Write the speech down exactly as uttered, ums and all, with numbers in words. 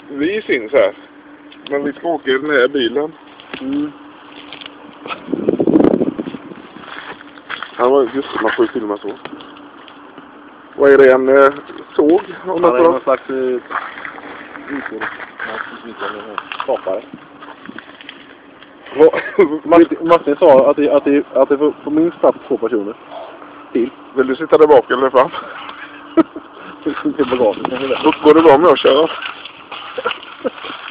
Vi syns här. Men vi ska åka i den här bilen. Mm. Han var just man får ju filma så. Vad är det, en eh, såg? Han är någon slags uh, skapare. Martin, Martin sa att det, att det, att det får minst plats två personer till. Vill du sitta där bak eller fram? Till bagaget kanske det. Då går det bra med att köra.